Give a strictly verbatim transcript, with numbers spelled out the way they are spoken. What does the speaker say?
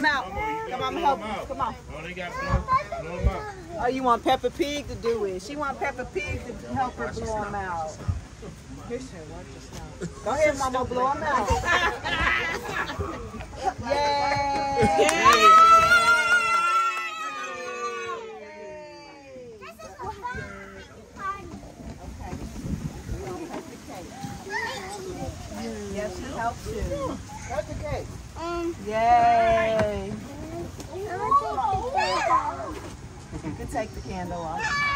them out. Come on, I'm help you. Come on. Oh, they got blow, blow them out. Oh, you want Peppa Pig to do it. She want Peppa Pig to help her blow them out. Go ahead, Mama, blow them out. Yay! Yay! Yes, she helps you. Cut the cake. Um, Yay! You can take the candle off.